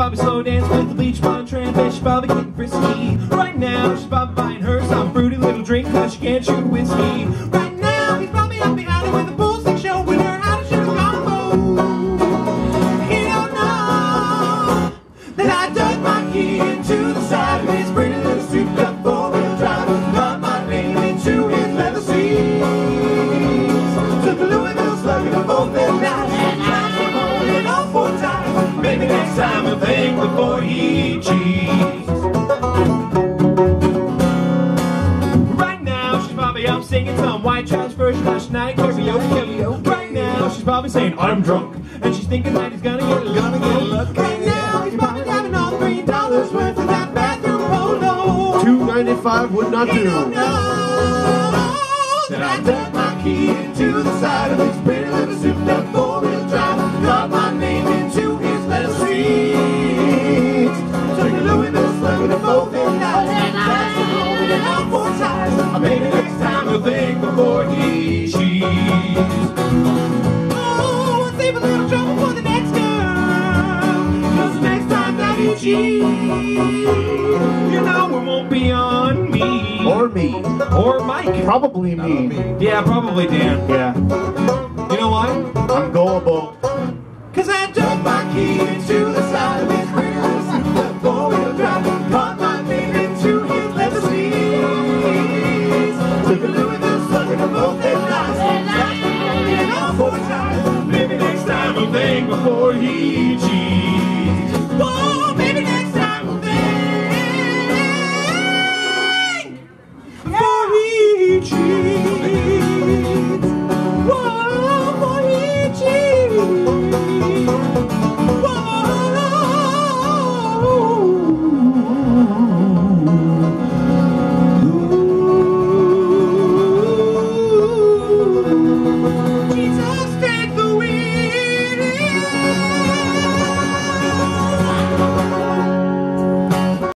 probably slow dance with the beach blonde tramp, and she's probably getting frisky. Right now, she's probably buying her some fruity little drink, cause she can't shoot whiskey. Right now, he's probably up behind her with a pool stick showing her how to shoot a combo. He don't know that I dug my key into the side of his pretty little souped up four-wheel drive, got my name into his leather seats, took a Louisville slug in a both at night, and I came home in all four times. Maybe next time he'll think before he cheats. Right now she's probably out singing some White Trash version last night karaoke. Right now she's probably saying I'm drunk, and she's thinking that he's gonna get lucky. Right now he's probably having all $3 worth of that bathroom polo. $2.95 would not do. That I dug my key into the side of his pretty little souped up four-wheel drive, got my name into his leather seats, took a Louisville slug with a both in night, and I home in all four times. Maybe next time he'll think before he cheats. Oh, I'll save a little trouble for the next girl, cause the next time that he cheats, you know it won't be on me. Or me. Or Mike. Probably me. Yeah, probably Dan. Yeah. You know why? I'm gullible. Cause I dug my key into the side of his pretty little souped up four-wheel drive, got my name into his leather seats, took a Louisville slug in a both headlights, and I in all four times. Maybe next time I'll think before he cheats. Whoa!